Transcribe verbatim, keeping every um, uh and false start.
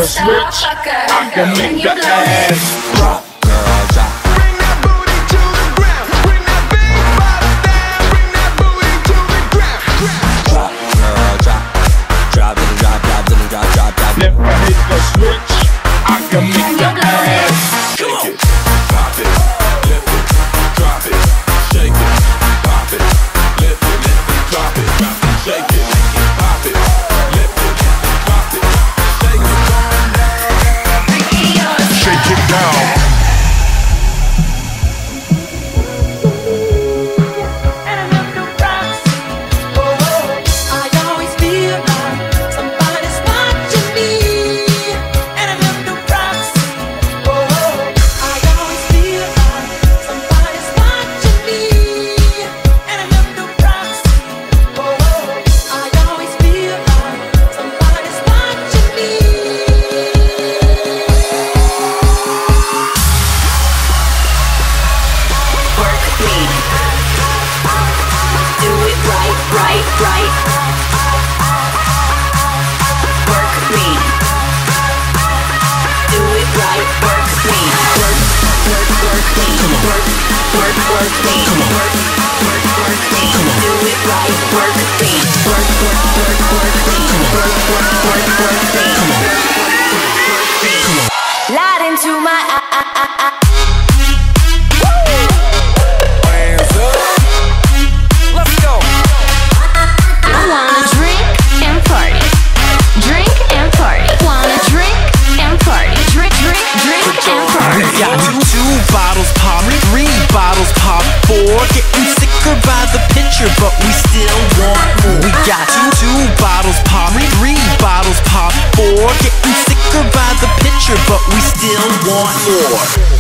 switch, I can make the ass drop. Girl, drop. Bring that booty to the ground. Bring that big body down. Bring that booty to the ground. Drop, girl, drop. Drop, little drop, drop, little drop, drop, drop. If I hit the switch, I can make the ass Shake it, pop it, lift it, drop it. Shake it, pop it, lift it, lift it, drop it. Shake it, pop it, lift it, drop it. Shake it, shake it down. Light into my eye, eye, eye, eye. hands up. Let's go. I wanna drink and party. Drink and party. Wanna drink and party. Drink, drink, drink and party. We got two bottles pop, three bottles pop, four. Getting sicker by the pitcher, but we still want more. We got two, two bottles pop, three bottles pop, four. Getting sicker by the pitcher, but we still want more.